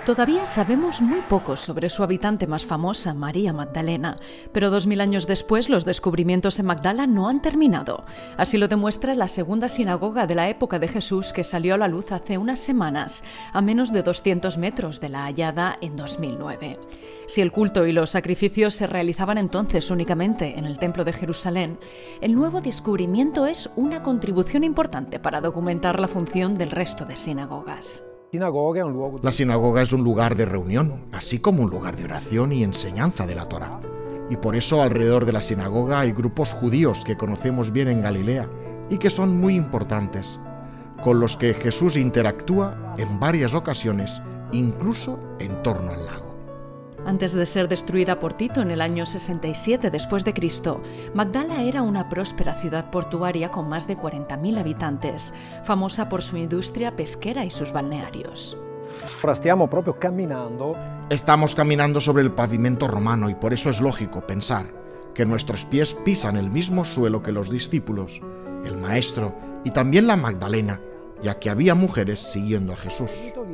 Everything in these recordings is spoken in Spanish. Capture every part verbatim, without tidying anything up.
Todavía sabemos muy poco sobre su habitante más famosa, María Magdalena, pero dos mil años después los descubrimientos en Magdala no han terminado. Así lo demuestra la segunda sinagoga de la época de Jesús, que salió a la luz hace unas semanas, a menos de doscientos metros de la hallada en dos mil nueve. Si el culto y los sacrificios se realizaban entonces únicamente en el Templo de Jerusalén, el nuevo descubrimiento es una contribución importante para documentar la función del resto de sinagogas. La sinagoga es un lugar de reunión, así como un lugar de oración y enseñanza de la Torá. Y por eso alrededor de la sinagoga hay grupos judíos que conocemos bien en Galilea y que son muy importantes, con los que Jesús interactúa en varias ocasiones, incluso en torno al lago. Antes de ser destruida por Tito en el año sesenta y siete después de Cristo, Magdala era una próspera ciudad portuaria con más de cuarenta mil habitantes, famosa por su industria pesquera y sus balnearios. Estamos caminando sobre el pavimento romano y por eso es lógico pensar que nuestros pies pisan el mismo suelo que los discípulos, el Maestro y también la Magdalena, ya que había mujeres siguiendo a Jesús.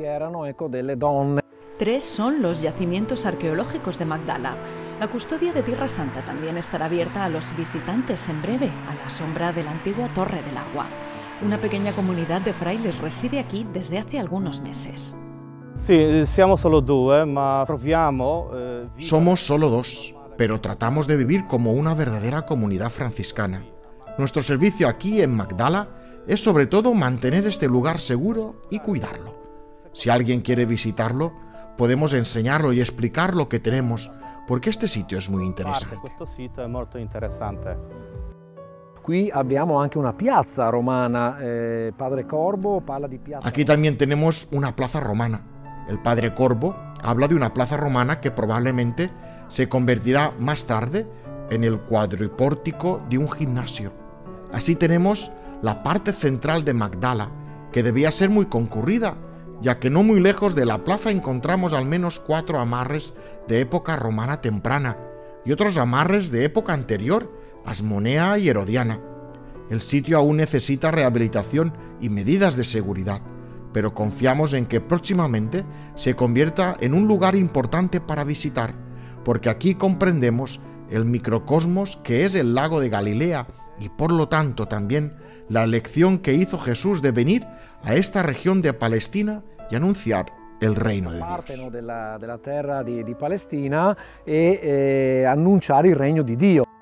Tres son los yacimientos arqueológicos de Magdala. La custodia de Tierra Santa también estará abierta a los visitantes en breve, a la sombra de la antigua Torre del Agua. Una pequeña comunidad de frailes reside aquí desde hace algunos meses. Sí, siamo solo due, ma proviamo, eh, Somos solo dos, pero tratamos de vivir como una verdadera comunidad franciscana. Nuestro servicio aquí en Magdala es sobre todo mantener este lugar seguro y cuidarlo. Si alguien quiere visitarlo, podemos enseñarlo y explicar lo que tenemos, porque este sitio es muy interesante. Questo sito è molto interessante. Qui abbiamo anche una piazza romana, eh, Padre Corbo parla di piazza. Aquí también tenemos una plaza romana. El Padre Corbo habla de una plaza romana que probablemente se convertirá más tarde en el cuadripórtico de un gimnasio. Así tenemos la parte central de Magdala, que debía ser muy concurrida, ya que no muy lejos de la plaza encontramos al menos cuatro amarres de época romana temprana y otros amarres de época anterior, asmonea y herodiana. El sitio aún necesita rehabilitación y medidas de seguridad, pero confiamos en que próximamente se convierta en un lugar importante para visitar, porque aquí comprendemos el microcosmos que es el lago de Galilea y por lo tanto también la elección que hizo Jesús de venir a esta región de Palestina y anunciar el reino de Dios. Parte no, della, della terra di, di Palestina e eh, annunciare il regno di Dio.